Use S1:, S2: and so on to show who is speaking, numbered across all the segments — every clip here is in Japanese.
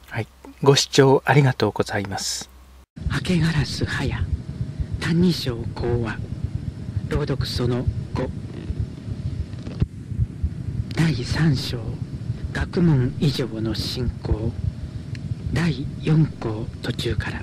S1: はい、ご視聴ありがとうございます。
S2: はけガラス早歎異抄講話朗読その5第3章学問以上の進行第4項途中から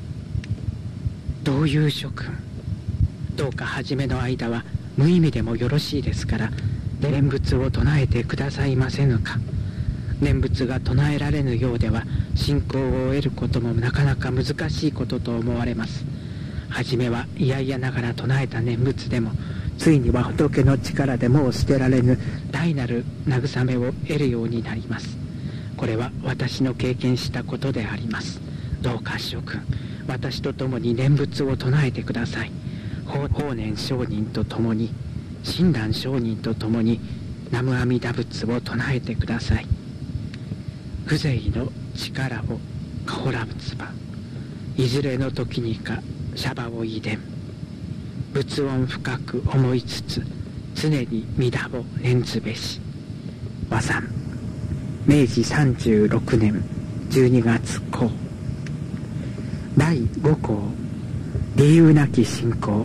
S2: 同友諸君、どうか初めの間は無意味でもよろしいですから念仏を唱えてくださいませぬか。念仏が唱えられぬようでは信仰を得ることもなかなか難しいことと思われます。はじめは嫌々ながら唱えた念仏でもついには仏の力でもう捨てられぬ大なる慰めを得るようになります。これは私の経験したことであります。どうか諸君、私と共に念仏を唱えてください。法然上人と共に親鸞上人と共に南無阿弥陀仏を唱えてください。風情の力をかほらむつば、いずれの時にかシャバを遺伝、仏音深く思いつつ常に皆を念ずべし。和算明治36年12月公第5項理由なき信仰。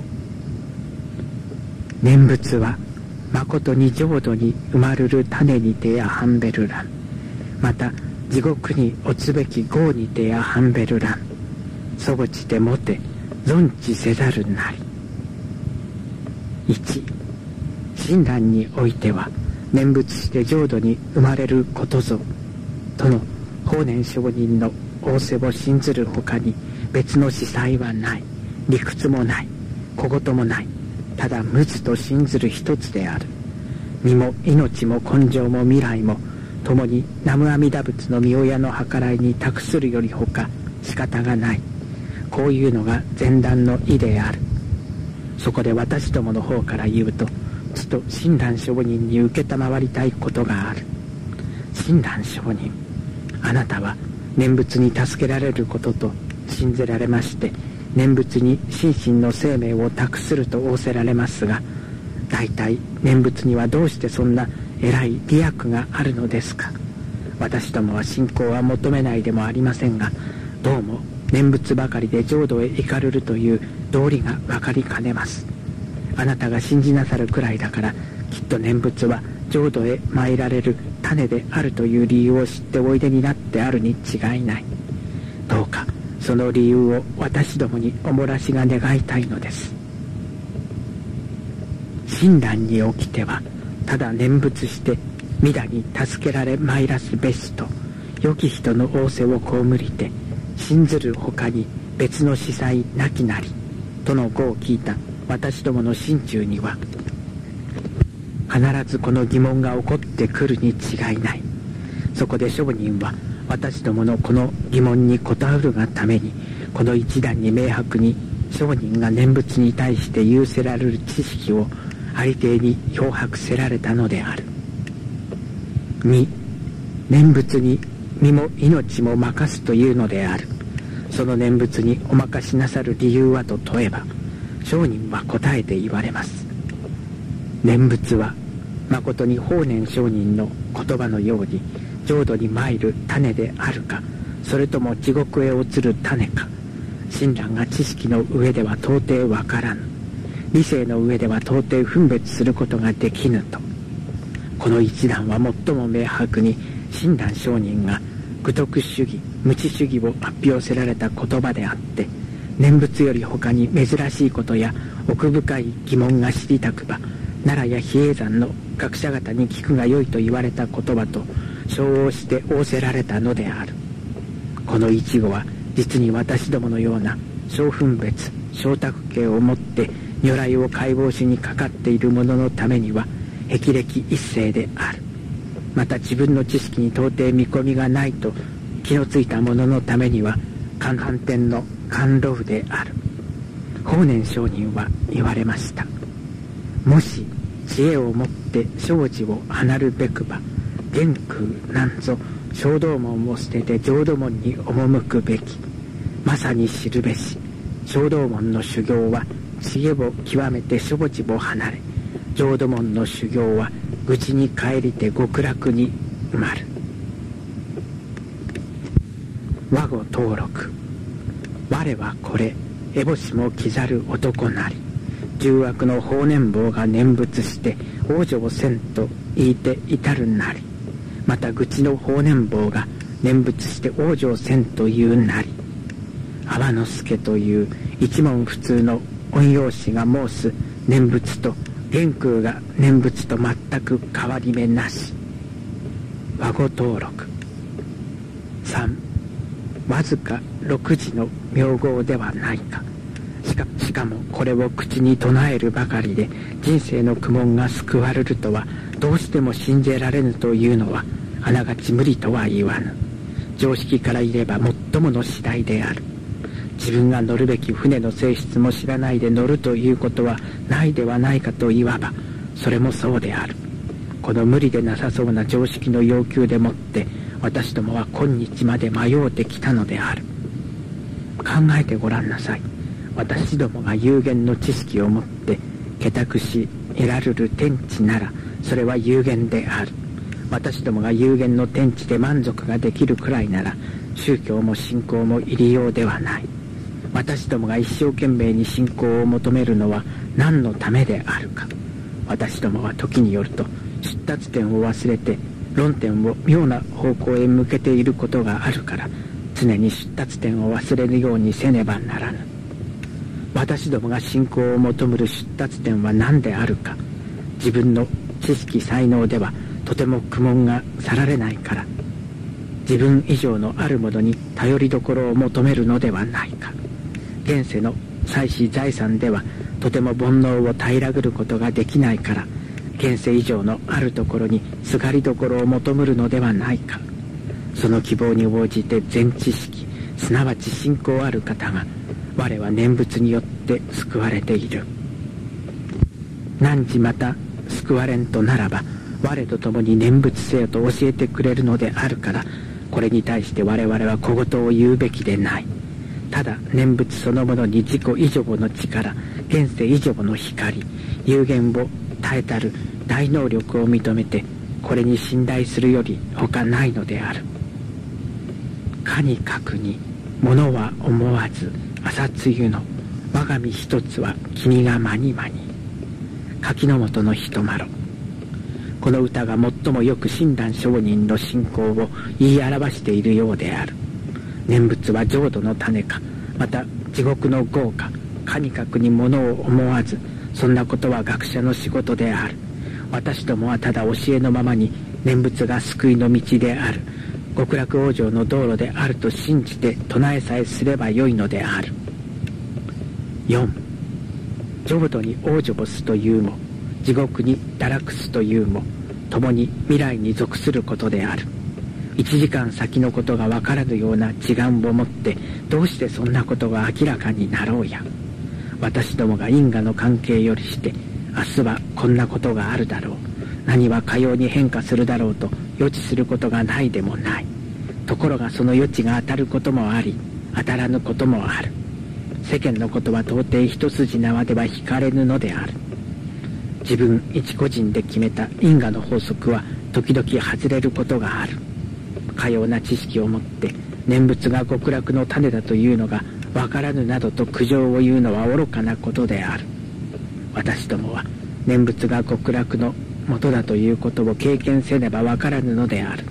S2: 念仏は誠に浄土に生まるる種にてやはんべるらん、また地獄に落つべき業にてやはんべるらん、そごちてもて存知せざるなり。1、親鸞においては念仏して浄土に生まれることぞとの法然上人の仰せを信ずるほかに別の司祭はない、理屈もない、小言もない、ただ無図と信ずる一つである。身も命も根性も未来も共に南無阿弥陀仏の御親の計らいに託するよりほか仕方がない。こういうのが前段の意である。そこで私どもの方から言うと、ちと親鸞上人に承りたいことがある。親鸞上人、あなたは念仏に助けられることと信じられまして、念仏に心身の生命を託すると仰せられますが、大体念仏にはどうしてそんな偉い利益があるのですか。私どもは信仰は求めないでもありませんが、どうも念仏ばかりで浄土へ行かれるという道理が分かりかねます。あなたが信じなさるくらいだから、きっと念仏は浄土へ参られる種であるという理由を知っておいでになってあるに違いない。どうかその理由を私どもにお漏らしが願いたいのです。親鸞におきてはただ念仏して皆に助けられ参らすべしと良き人の仰せを被りて信ずるほかに別の司祭なきなりとの語を聞いた私どもの心中には必ずこの疑問が起こってくるに違いない。そこで上人は私どものこの疑問に答えるがためにこの一段に明白に上人が念仏に対して有せられる知識をありていに漂白せられたのである。2、念仏に身も命も任すというのである。その念仏にお任しなさる理由はと問えば、上人は答えて言われます。念仏は誠に法然上人の言葉のように浄土に参る種であるか、それとも地獄へ落ちる種か、親鸞が知識の上では到底わからぬ、理性の上では到底分別することができぬと。この一段は最も明白に親鸞上人が愚徳主義無知主義を発表せられた言葉であって、念仏より他に珍しいことや奥深い疑問が知りたくば奈良や比叡山の学者方に聞くがよいと言われた言葉と称応して仰せられたのである。この一語は実に私どものような小分別小託形をもって如来を解剖しにかかっている者のためには霹靂一世である。また自分の知識に到底見込みがないと気のついた者のためには韓反転の甘露である。法然上人は言われました。もし知恵をもって生死を離るべくば、元空なんぞ小道門を捨てて浄土門に赴くべき。まさに知るべし。小道門の修行は知恵を極めて生死を離れ、浄土門の修行は愚痴に帰りて極楽に埋まる。 和語登録。我はこれ烏帽子も着ざる男なり、重悪の法然坊が念仏して往生せんと言いて至るなり、また愚痴の法然坊が念仏して往生せんと言うなり、阿波之助という一門普通の陰陽師が申す念仏と元空が念仏と全く変わり目なし。和語登録。3、わずか6字の名号ではないか。しかもこれを口に唱えるばかりで人生の苦悶が救われるとはどうしても信じられぬというのはあながち無理とは言わぬ。常識から言えば最もの次第である。自分が乗るべき船の性質も知らないで乗るということはないではないかと言わば、それもそうである。この無理でなさそうな常識の要求でもって私どもは今日まで迷うてきたのである。考えてごらんなさい。私どもが有限の知識をもって下託し得られる天地ならそれは有限である。私どもが有限の天地で満足ができるくらいなら宗教も信仰も入りようではない。私どもが一生懸命に信仰を求めるのは何のためであるか。私どもは時によると出立点を忘れて論点を妙な方向へ向けていることがあるから、常に出立点を忘れるようにせねばならぬ。私どもが信仰を求める出立点は何であるか。自分の知識才能ではとても苦悶が去られないから、自分以上のあるものに頼りどころを求めるのではないか。現世の妻子財産ではとても煩悩を平らぐることができないから、現世以上のあるところにすがりどころを求めるのではないか。その希望に応じて全知識、すなわち信仰ある方が我は念仏によって救われている。汝また救われんとならば我と共に念仏せよと教えてくれるのであるから、これに対して我々は小言を言うべきでない。ただ念仏そのものに自己以上の力、現世以上の光、有限を耐えたる大能力を認めてこれに信頼するより他ないのである。かにかくに物は思わず朝露の我が身一つは君がまにまに。柿の本の人まろ。この歌が最もよく親鸞上人の信仰を言い表しているようである。念仏は浄土の種か、また地獄の業か。かにかくに物を思わず、そんなことは学者の仕事である。私どもはただ教えのままに念仏が救いの道である、極楽往生の道路であると信じて唱えさえすればよいのである。4、浄土に往生すというも地獄に堕落すというも共に未来に属することである。1時間先のことが分からぬような知願をもってどうしてそんなことが明らかになろうや。私どもが因果の関係よりして明日はこんなことがあるだろう、何はかように変化するだろうと予知することがないでもない。ところがその予知が当たることもあり当たらぬこともある。世間のことは到底一筋縄では引かれぬのである。自分一個人で決めた因果の法則は時々外れることがある。かような知識を持って念仏が極楽の種だというのがわからぬなどと苦情を言うのは愚かなことである。私どもは念仏が極楽の元だということを経験せねばわからぬのである。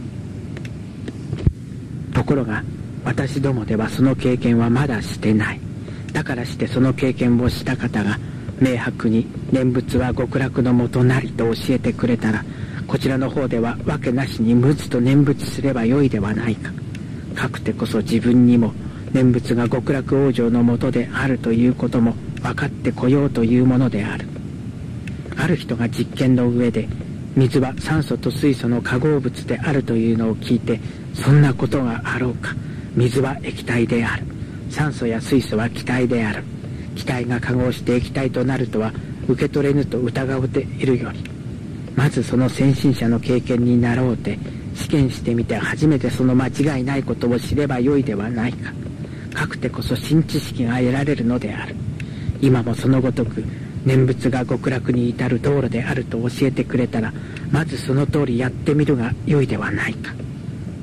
S2: ところが私どもではその経験はまだしてない。だからしてその経験をした方が明白に念仏は極楽の元なりと教えてくれたら、こちらの方ではわけなしに無知と念仏すればよいではないか。かくてこそ自分にも念仏が極楽往生の元であるということも分かってこようというものである。ある人が実験の上で水は酸素と水素の化合物であるというのを聞いて、そんなことがあろうか。水は液体である、酸素や水素は気体である。気体が化合して液体となるとは受け取れぬと疑うているより、まずその先進者の経験になろうて試験してみて初めてその間違いないことを知ればよいではないか。かくてこそ新知識が得られるのである。今もそのごとく念仏が極楽に至る道路であると教えてくれたら、まずその通りやってみるがよいではないか。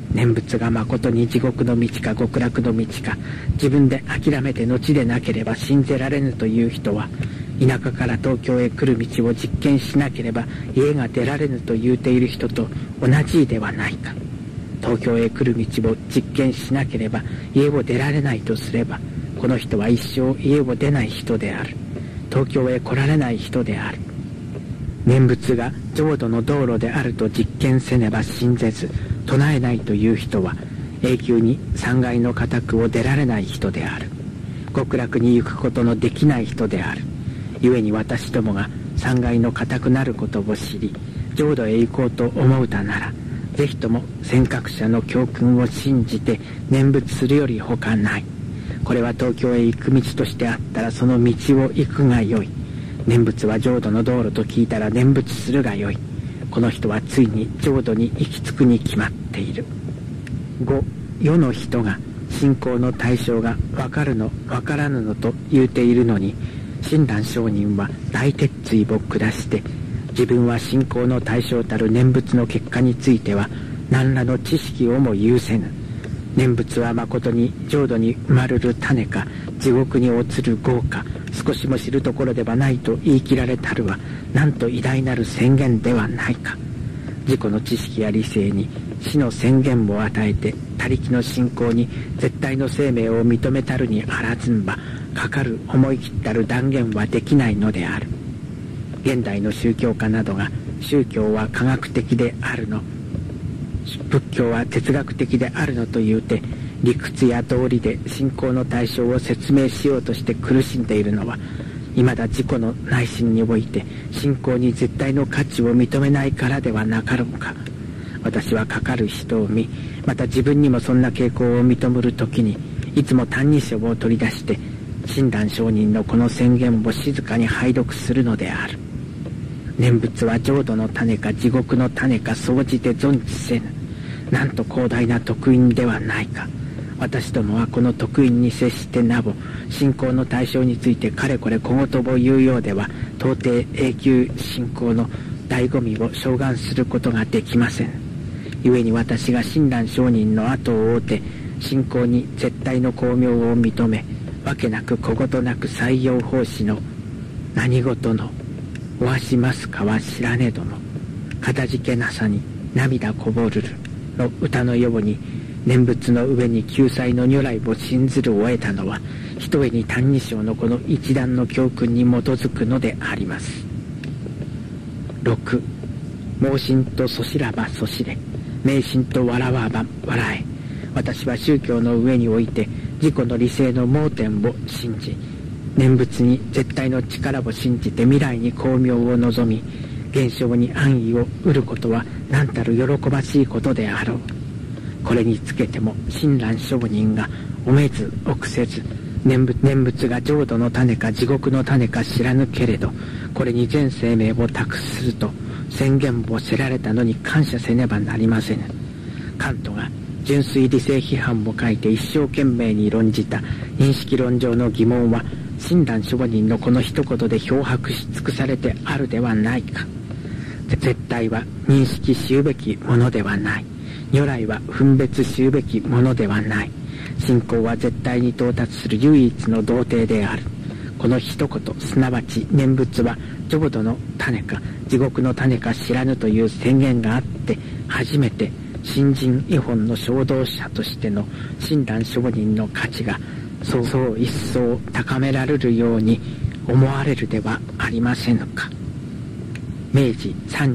S2: 念仏がまことに地獄の道か極楽の道か自分で諦めて後でなければ信じられぬという人は、田舎から東京へ来る道を実験しなければ家が出られぬと言うている人と同じではないか。東京へ来る道を実験しなければ家を出られないとすれば、この人は一生家を出ない人である。東京へ来られない人である。念仏が浄土の道路であると実験せねば信ぜず唱えないという人は、永久に三界の家宅を出られない人である。極楽に行くことのできない人である。故に私どもが三界の家宅なることを知り、浄土へ行こうと思うたなら、ぜひとも尖閣者の教訓を信じて念仏するよりほかない。これは東京へ行く道としてあったらその道を行くがよい。念仏は浄土の道路と聞いたら念仏するがよい。この人はついに浄土に行き着くに決まっている。5、世の人が信仰の対象が分かるの分からぬのと言うているのに、親鸞上人は大鉄槌を下して、自分は信仰の対象たる念仏の結果については何らの知識をも有せぬ。念仏はまことに浄土に生まれる種か地獄に落ちる業か少しも知るところではないと言い切られたるは、なんと偉大なる宣言ではないか。自己の知識や理性に死の宣言を与えて他力の信仰に絶対の生命を認めたるにあらずんば、かかる思い切ったる断言はできないのである。現代の宗教家などが宗教は科学的であるの、仏教は哲学的であるのと言うて、理屈や道理で信仰の対象を説明しようとして苦しんでいるのは、未だ自己の内心において信仰に絶対の価値を認めないからではなかろうか。私はかかる人を見、また自分にもそんな傾向を認めるときに、いつも「歎異抄」を取り出して親鸞上人のこの宣言を静かに拝読するのである。念仏は浄土の種か地獄の種か総じて存じせぬ。なんと広大な徳院ではないか。私どもはこの徳院に接してなお、信仰の対象についてかれこれ小言を言うようでは、到底永久信仰の醍醐味を証言することができません。故に私が親鸞上人の後を追うて、信仰に絶対の光明を認め、わけなく小言なく採用奉仕の何事のおわしますかは知らねども、かたじけなさに涙こぼるるの歌のように、念仏の上に救済の如来を信ずるを得たのは、ひとえに「歎異抄」のこの一段の教訓に基づくのであります。6、盲信とそしらばそしれ、迷信と笑わば笑え。私は宗教の上において自己の理性の盲点を信じ、念仏に絶対の力を信じて未来に光明を望み、現象に安易を得ることは何たる喜ばしいことであろう。これにつけても親鸞上人がおめず臆せず、念仏が浄土の種か地獄の種か知らぬけれど、これに全生命を託すると宣言をせられたのに感謝せねばなりませぬ。カントが純粋理性批判を書いて一生懸命に論じた認識論上の疑問は、親鸞上人のこの一言で漂白し尽くされてあるではないか。絶対は認識しうべきものではない。如来は分別しうべきものではない。信仰は絶対に到達する唯一の道程である。この一言、すなわち念仏は浄土の種か地獄の種か知らぬという宣言があって初めて、新人異本の衝動者としての親鸞上人の価値がそう一層高められるように思われるではありませぬか。明治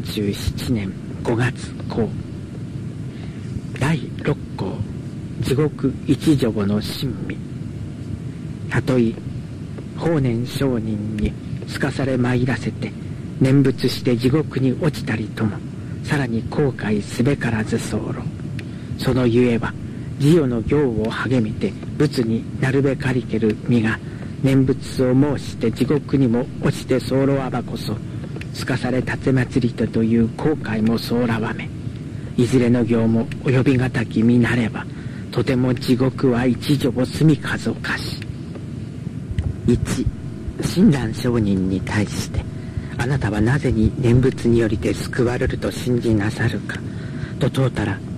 S2: 37年5月公、第6項地獄一助母の神秘。たとえ法然上人にすかされ参らせて念仏して地獄に落ちたりとも、さらに後悔すべからず候。そのゆえは自与の行を励めて仏になるべかりける身が念仏を申して地獄にも落ちて候わばこそ、すかされ立て祭りとという後悔もそうらわめ、いずれの行も及びがたき身なれば、とても地獄は一助を住みかぞかし。1、親鸞上人に対して、あなたはなぜに念仏によりて救われると信じなさるかと問うたら、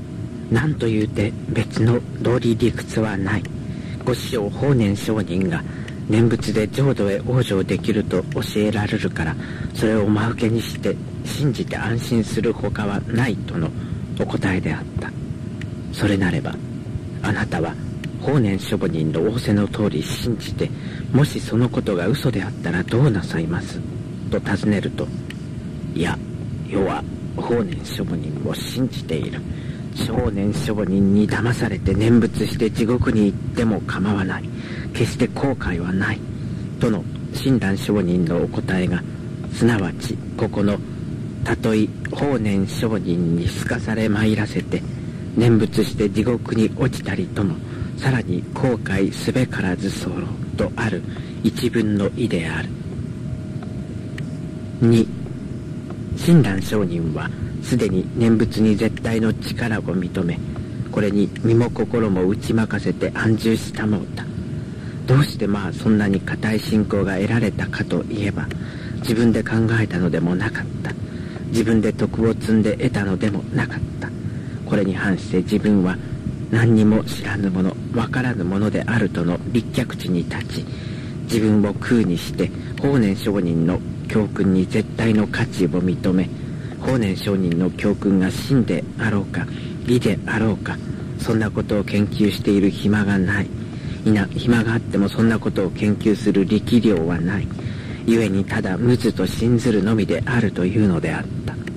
S2: 何というて別の道理理屈はない。ご師匠法然上人が念仏で浄土へ往生できると教えられるから、それを真受けにして信じて安心するほかはないとのお答えであった。それなればあなたは法然上人の仰せの通り信じて、もしそのことが嘘であったらどうなさいますと尋ねると、いや、世は法然上人を信じている。法然上人に騙されて念仏して地獄に行っても構わない。決して後悔はない。との親鸞上人のお答えが、すなわちここのたとえ法然上人にすかされ参らせて念仏して地獄に落ちたりとも、さらに後悔すべからず候とある一文の意である。2、親鸞上人はすでに念仏に絶対の力を認め、これに身も心も打ち負かせて安住したもうた。どうしてそんなに固い信仰が得られたかといえば、自分で考えたのでもなかった。自分で徳を積んで得たのでもなかった。これに反して自分は何にも知らぬもの、わからぬものであるとの立脚地に立ち、自分を空にして法然上人の教訓に絶対の価値を認め、法然上人の教訓が真であろうか理であろうか、そんなことを研究している暇がない。暇があってもそんなことを研究する力量はない。故にただ無図と信ずるのみであるというのであった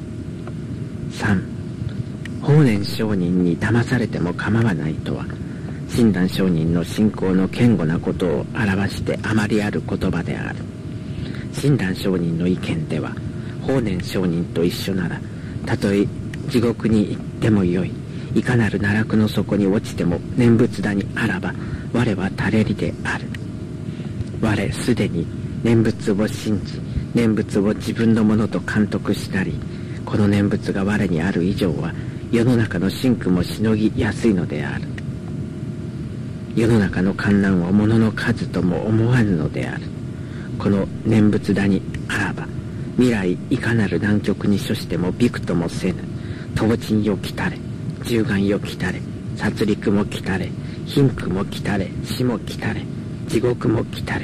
S2: 。3、法然上人に騙されても構わないとは、親鸞上人の信仰の堅固なことを表してあまりある言葉である。親鸞上人の意見では、法然上人と一緒なら、たとえ地獄に行ってもよい、いかなる奈落の底に落ちても念仏だにあらば、我は垂れりである。我すでに念仏を信じ、念仏を自分のものと監督したり、この念仏が我にある以上は世の中の辛苦もしのぎやすいのである。世の中の患難を物の数とも思わぬのである。この念仏だにあらば、未来いかなる難局に処してもびくともせぬ。刀身よ来たれ、銃眼よ来たれ、殺戮も来たれ、貧苦も来たれ、死も来たれ、地獄も来たれ。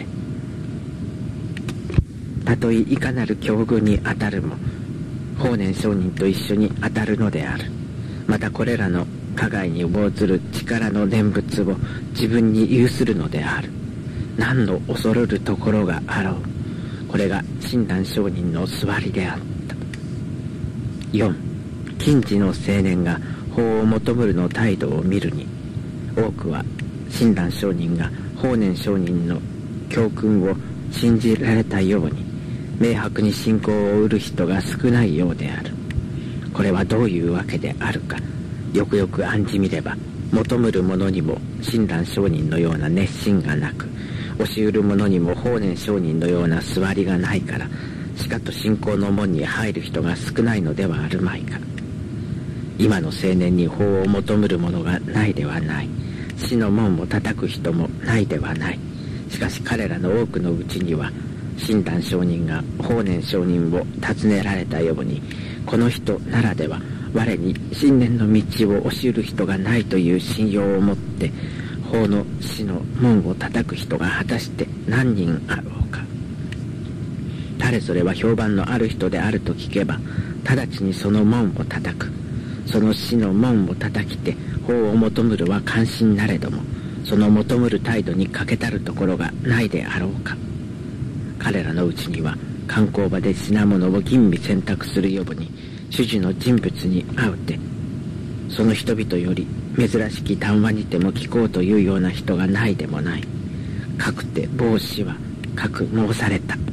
S2: たとえいかなる境遇に当たるも、法然上人と一緒に当たるのである。またこれらの加害に応ずる力の念仏を自分に有するのである。何の恐るるところがあろう。これが親鸞上人の座りであった。4、近時の青年が法を求むるの態度を見るに、多くは親鸞上人が法然上人の教訓を信じられたように明白に信仰を得る人が少ないようである。これはどういうわけであるか、よくよく案じみれば、求むる者にも親鸞上人のような熱心がなく、教える者にも法然上人のような座りがないから、しかと信仰の門に入る人が少ないのではあるまいか。今の青年に法を求むる者がないではない。死の門を叩く人もないではない。しかし彼らの多くのうちには、親鸞上人が法然上人を尋ねられたように、この人ならでは我に信念の道を教える人がないという信用を持って法の死の門を叩く人が果たして何人あろうか。誰それは評判のある人であると聞けば、直ちにその門を叩く。その死の門を叩きて法を求むるは関心なれども、その求むる態度に欠けたるところがないであろうか。彼らのうちには観光場で品物を吟味選択するように主事の人物に会うて、その人々より珍しき談話にても聞こうというような人がないでもない。かくて帽子はかく申された。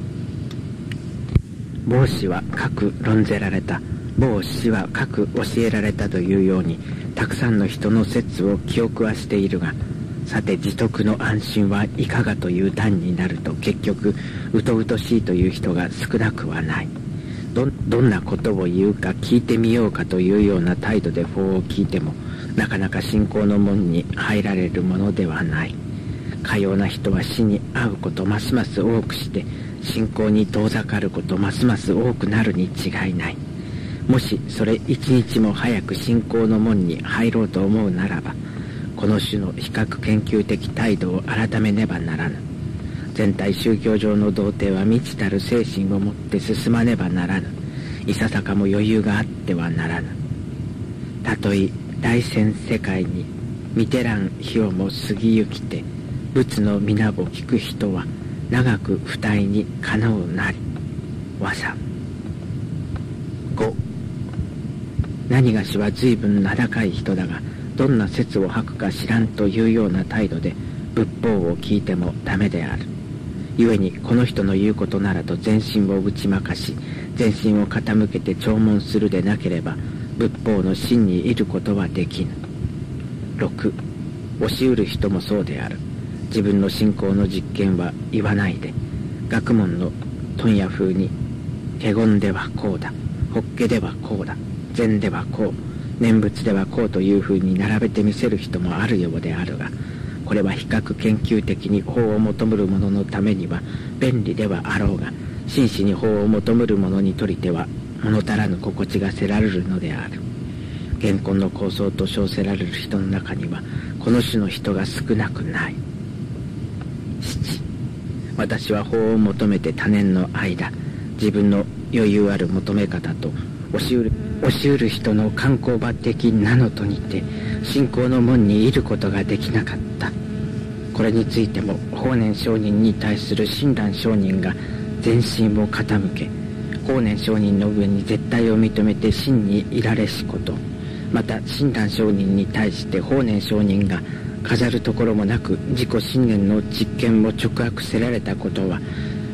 S2: 帽子はかく論ぜられた。帽子はかく教えられたというように、たくさんの人の説を記憶はしているが、さて自得の安心はいかがという段になると、結局うとうとしいという人が少なくはない。どんなことを言うか聞いてみようかというような態度で法を聞いても、なかなか信仰の門に入られるものではない。かような人は死に会うことますます多くして、信仰に遠ざかることますます多くなるに違いない。 もしそれ一日も早く信仰の門に入ろうと思うならば、この種の比較研究的態度を改めねばならぬ。全体宗教上の童貞は未知たる精神を持って進まねばならぬ。いささかも余裕があってはならぬ。たとえ来世世界に見てらん日をも過ぎゆきて、仏の皆を聞く人は長く不体にかのうなり。和さ5、何がしは随分名高い人だが、どんな説を吐くか知らんというような態度で仏法を聞いてもダメである。故にこの人の言うことならと全身を打ち負かし、全身を傾けて聴聞するでなければ仏法の真にいることはできぬ。6、教しうる人もそうである。自分の信仰の実験は言わないで、学問の問屋風に華厳ではこうだ、法華ではこうだ、禅ではこう、念仏ではこうというふうに並べてみせる人もあるようであるが、これは比較研究的に法を求むる者のためには便利ではあろうが、真摯に法を求むる者にとりては物足らぬ心地がせられるのである。現今の構想と称せられる人の中にはこの種の人が少なくない。7、私は法を求めて多年の間、自分の余裕ある求め方と教しうる人の観光場的なのとにて信仰の門にいることができなかった。これについても法然上人に対する親鸞上人が全身を傾け、法然上人の上に絶対を認めて真にいられしこと、また親鸞上人に対して法然上人が飾るところもなく自己信念の実験を直白せられたことは、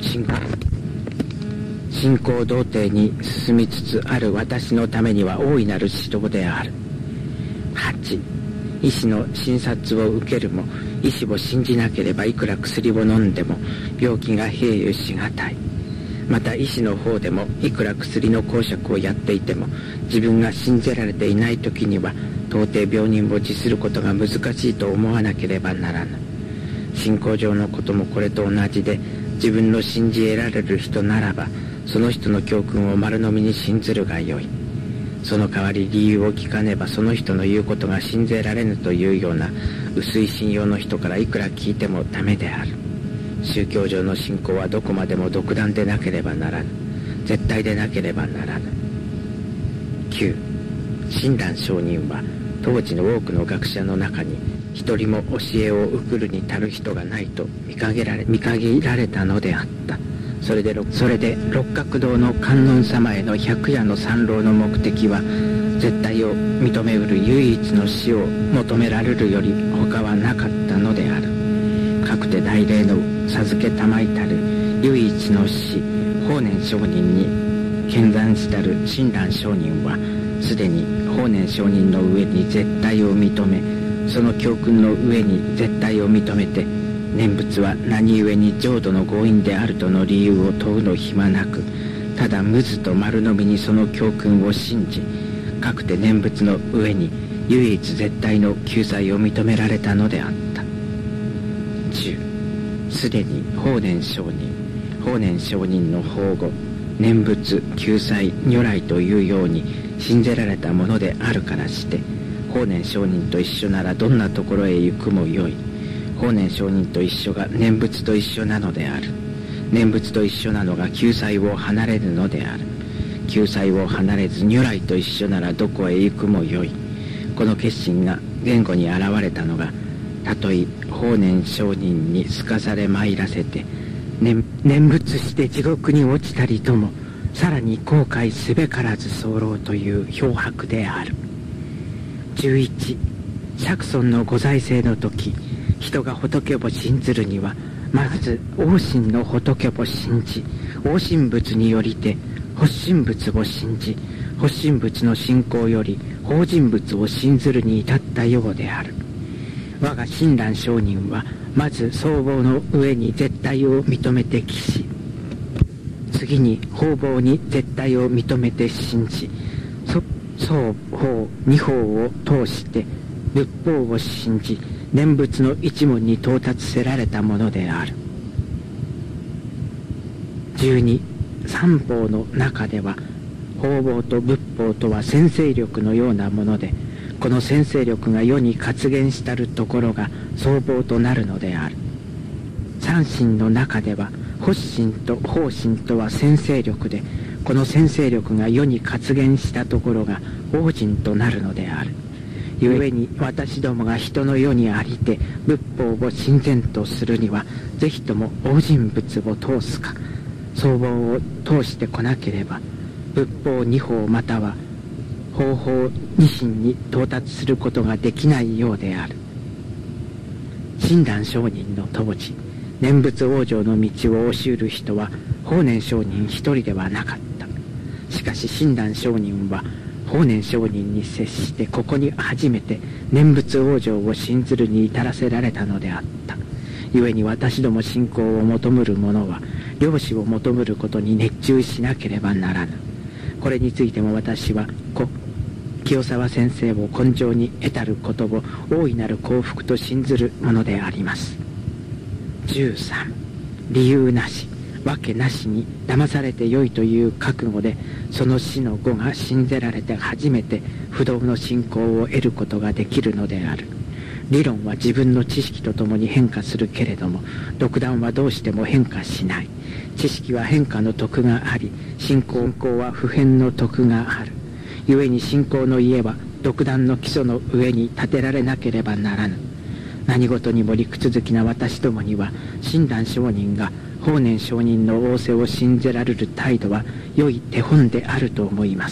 S2: 信仰童貞に進みつつある私のためには大いなる指導である。8、医師の診察を受けるも、医師を信じなければいくら薬を飲んでも病気が併誘しがたい。また医師の方でもいくら薬の講釈をやっていても、自分が信じられていない時には到底病人を治することが難しいと思わなければならぬ。信仰上のこともこれと同じで、自分の信じ得られる人ならばその人の教訓を丸飲みに信ずるがよい。その代わり理由を聞かねばその人の言うことが信ぜられぬというような薄い信用の人からいくら聞いてもダメである。宗教上の信仰はどこまでも独断でなければならぬ。絶対でなければならぬ。9、親鸞上人は当時の多くの学者の中に一人も教えを受くるに足る人がないと見限られたのであった。それで六角堂の観音様への百夜の参籠の目的は、絶対を認めうる唯一の死を求められるより他はなかったのである。かくて大霊の授けたまいたる唯一の死、法然上人に見参したる親鸞上人は、すでに法然上人の上に絶対を認め、その教訓の上に絶対を認めて、念仏は何故に浄土の強引であるとの理由を問うの暇なく、ただ無図と丸のみにその教訓を信じ、かくて念仏の上に唯一絶対の救済を認められたのであった。10、すでに法然上人の法語、念仏、救済、如来というように信じられたものであるからして、法然上人と一緒ならどんなところへ行くもよい。法然上人と一緒が念仏と一緒なのである。念仏と一緒なのが救済を離れるのである。救済を離れず如来と一緒ならどこへ行くもよい。この決心が言語に現れたのが、たとえ法然上人にすかされ参らせて、念仏して地獄に落ちたりとも、さらに後悔すべからず候という漂白である。11、釈尊のご在世の時、人が仏を信ずるには、まず王神の仏を信じ、王神仏によりて発神仏を信じ、発神仏の信仰より法人仏を信ずるに至ったようである。我が親鸞上人はまず僧帽の上に絶対を認めて帰し、次に法帽に絶対を認めて信じ、僧法二法を通して仏法を信じ、念仏の一門に到達せられたものである。12、三法の中では方々と仏法とは先制力のようなもので、この先制力が世に活現したるところが相棒となるのである。三心の中では発心と法心とは先制力で、この先制力が世に活現したところが法人となるのである。故に私どもが人の世にありて仏法を親善とするには、ぜひとも法人仏を通すか、相棒を通してこなければ仏法二法または方法二心に到達することができないようである。親鸞上人の当時、念仏往生の道を教える人は法然上人一人ではなかった。しかし親鸞上人は法然上人に接してここに初めて念仏往生を信ずるに至らせられたのであった。故に私ども信仰を求むる者は良師を求むることに熱中しなければならぬ。これについても私は清沢先生を根性に得たることを大いなる幸福と信ずるものであります。13、理由なし訳なしに騙されてよいという覚悟で、その死の後が信ぜられて初めて不動の信仰を得ることができるのである。理論は自分の知識とともに変化するけれども、独断はどうしても変化しない。知識は変化の徳があり、信仰は不変の徳がある。故に信仰の家は独断の基礎の上に建てられなければならぬ。何事にも理屈好きな私どもには、親鸞上人が法然上人の仰せを信じられる態度は良い手本であると思います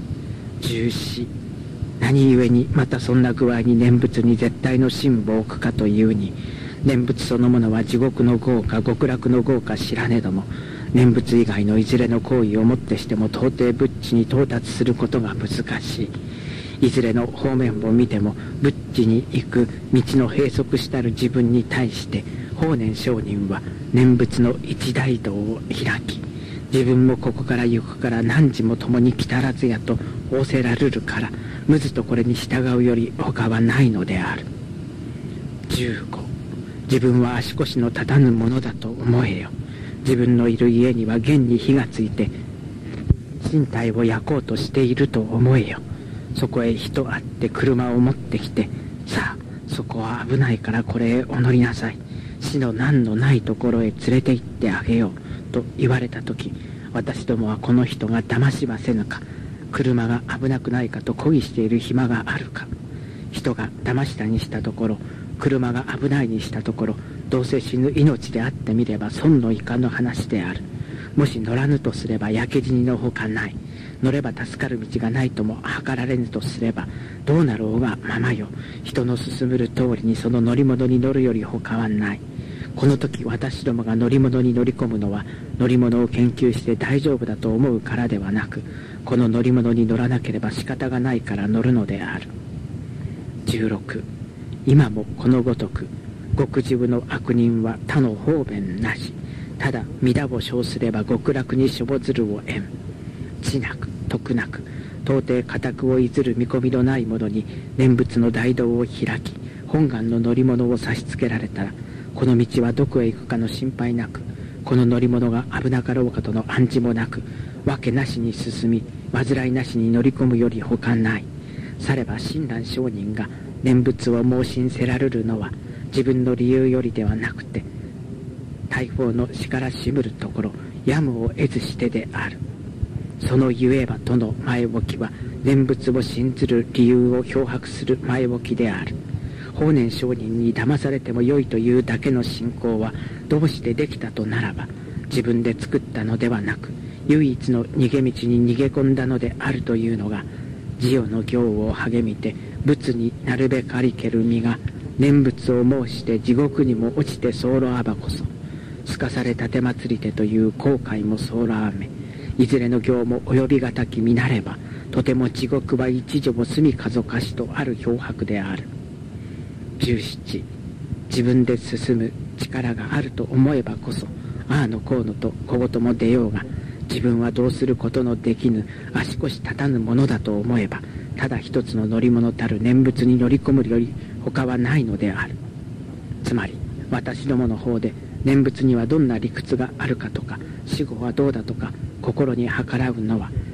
S2: 。14、何故にまたそんな具合に念仏に絶対の信を置くかというに、念仏そのものは地獄の業か極楽の業か知らねども、念仏以外のいずれの行為をもってしても到底仏地に到達することが難しい。いずれの方面を見ても仏地に行く道の閉塞したる自分に対して法然上人は念仏の一大道を開き、自分もここから行くから何時も共に来たらずやと仰せられるから、むずとこれに従うより他はないのである。15、自分は足腰の立たぬものだと思えよ。自分のいる家には現に火がついて身体を焼こうとしていると思えよ。そこへ人あって車を持ってきて、さあそこは危ないからこれへお乗りなさい、死の難のないところへ連れて行ってあげようと言われた時、私どもはこの人が騙しはせぬか、車が危なくないかと漕ぎしている暇があるか。人が騙したにしたところ、車が危ないにしたところ、どうせ死ぬ命であってみれば損のいかぬ話である。もし乗らぬとすれば焼け死にのほかない。乗れば助かる道がないとも計られぬとすれば、どうなろうがままよ。人の進むる通りにその乗り物に乗るよりほかはない。この時私どもが乗り物に乗り込むのは、乗り物を研究して大丈夫だと思うからではなく、この乗り物に乗らなければ仕方がないから乗るのである。16、今もこのごとく極自分の悪人は他の方便なし、ただ皆を称すれば極楽に処ずるを得ん。知なく徳なく到底家宅をいずる見込みのない者に念仏の大道を開き、本願の乗り物を差し付けられたら、この道はどこへ行くかの心配なく、この乗り物が危なかろうかとの暗示もなく、わけなしに進み煩いなしに乗り込むよりほかない。されば親鸞上人が念仏を盲信せられるのは、自分の理由よりではなくて、大砲の死からしむるところやむを得ずしてである。そのゆえばとの前置きは、念仏を信ずる理由を漂白する前置きである。法然上人に騙されてもよいというだけの信仰はどうしてできたとならば、自分で作ったのではなく、唯一の逃げ道に逃げ込んだのであるというのが、自世の行を励みて仏になるべかりける身が、念仏を申して地獄にも落ちて候あばこそ、すかされ立て祭りてという後悔も候あめ、いずれの行も及びがたき見なれば、とても地獄は一助も住みかぞかしとある漂白である。17、自分で進む力があると思えばこそ、ああのこうのと小言も出ようが、自分はどうすることのできぬ足腰立たぬものだと思えば、ただ一つの乗り物たる念仏に乗り込むより他はないのである。つまり私どもの方で念仏にはどんな理屈があるかとか、死後はどうだとか心に計らうのは、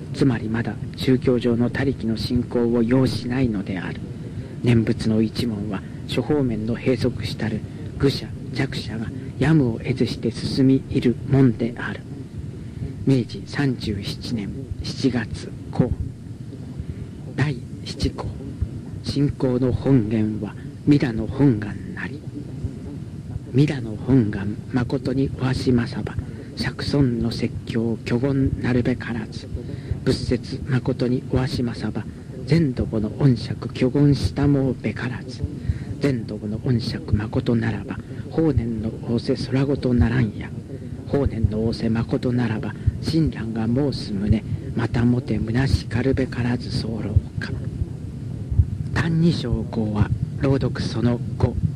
S2: つまりまだ宗教上の他力の信仰を要しないのである。念仏の一門は諸方面の閉塞したる愚者弱者がやむを得ずして進みいるもんである。明治37年7月項第7項、信仰の本源は弥陀の本願なり。弥陀の本願誠におわしまさば、釈尊の説教虚言なるべからず、仏説誠におわしまさば、全土母の恩釈虚言したもべからず、全土母の恩釈誠ならば、法然の仰せ空ごとならんや。法然の仰せ誠ならば、親鸞が申す旨、またもて虚しかるべからず候か。歎異抄講は朗読その5。